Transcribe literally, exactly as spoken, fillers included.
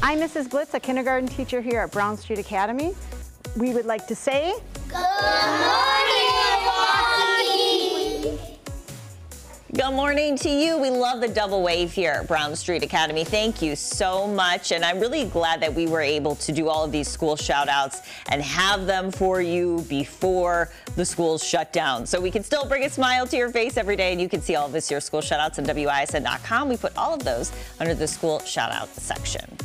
I'm Missus Blitz, a kindergarten teacher here at Brown Street Academy. We would like to say, Good morning, Milwaukee! Good morning to you. We love the double wave here at Brown Street Academy. Thank you so much. And I'm really glad that we were able to do all of these school shout outs and have them for you before the schools shut down. So we can still bring a smile to your face every day. And you can see all of this, your school shout outs on W I S N dot com. We put all of those under the school shout out section.